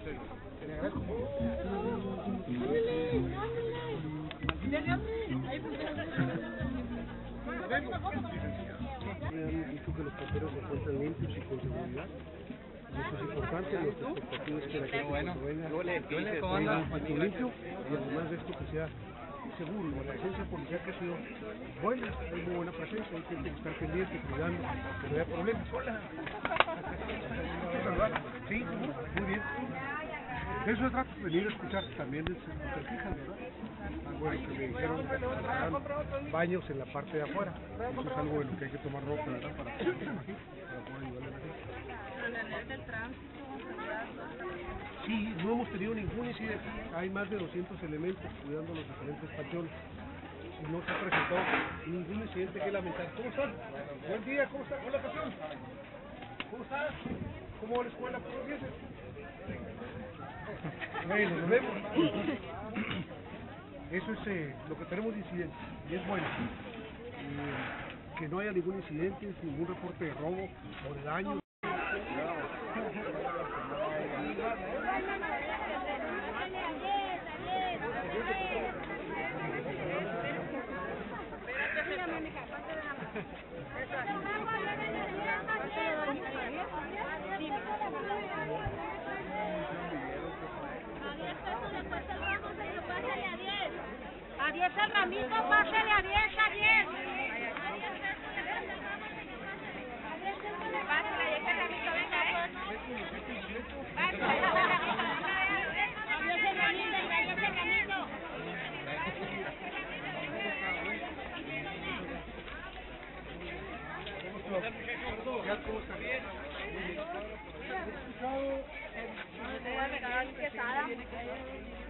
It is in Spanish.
Te le agradezco. Me han dicho que los paperos se encuentran limpios y con seguridad. Y eso es importante, nuestra expectativa es que la gente cuando venga aquí limpio y además de esto que sea seguro. La presencia policial que ha sido buena, hay muy buena presencia, hay gente que está pendiente, cuidando, que no haya problemas. Hola. Sí, muy bien. De eso se trata, venir a escuchar también de sus quejas, ¿verdad? Bueno, que me dijeron que hagan baños en la parte de afuera. Eso es algo en lo que hay que tomar nota, ¿verdad? Para poder ayudarle a la gente. Sí, no hemos tenido ningún incidente. Hay más de 200 elementos cuidando los diferentes panteones. Y no se ha presentado ningún incidente que lamentar. ¿Cómo están? Buen día, ¿cómo están? Hola, campeón. ¿Cómo estás? ¿Cómo va la escuela? ¿Cómo empiezas? Bueno, nos vemos. Eso es lo que tenemos de incidentes. Y es bueno. Que no haya ningún incidente, ningún reporte de robo o de daño. A 10 el ramito, pásale a 10, a 10. Pásale a 10 el ramito, venga, pásale a 10 el ramito, a 10 el ramito, a 10 el ramito. ¿Cómo está? Bien. ¿Has escuchado?